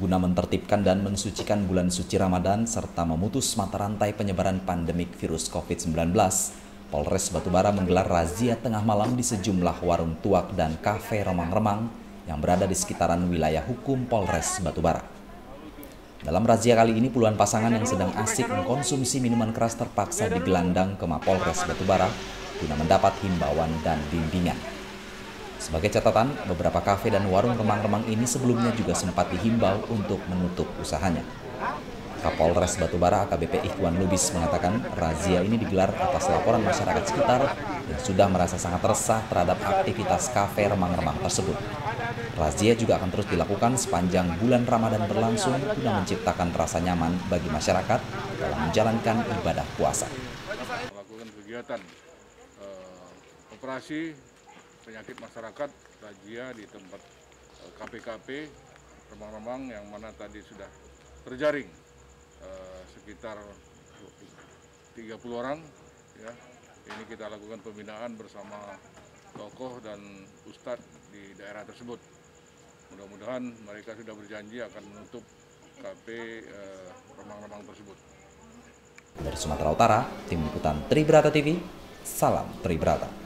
guna menertibkan dan mensucikan bulan suci Ramadan serta memutus mata rantai penyebaran pandemik virus COVID-19. Polres Batubara menggelar razia tengah malam di sejumlah warung tuak dan kafe remang-remang yang berada di sekitaran wilayah hukum Polres Batubara. Dalam razia kali ini, puluhan pasangan yang sedang asik mengkonsumsi minuman keras terpaksa digelandang ke Mapolres Batubara guna mendapat himbauan dan bimbingan. Sebagai catatan, beberapa kafe dan warung remang-remang ini sebelumnya juga sempat dihimbau untuk menutup usahanya. Kapolres Batubara AKBP Ikhwan Lubis mengatakan razia ini digelar atas laporan masyarakat sekitar yang sudah merasa sangat resah terhadap aktivitas kafe remang-remang tersebut. Razia juga akan terus dilakukan sepanjang bulan Ramadan berlangsung guna menciptakan rasa nyaman bagi masyarakat dalam menjalankan ibadah puasa. Melakukan kegiatan operasi penyakit masyarakat, razia di tempat kafe-kafe remang-remang yang mana tadi sudah terjaring sekitar 30 orang. Ya. Ini kita lakukan pembinaan bersama tokoh dan ustadz di daerah tersebut. Mudah-mudahan mereka sudah berjanji akan menutup kafe remang-remang tersebut. Dari Sumatera Utara, Tim Liputan Tribrata TV, salam Tribrata.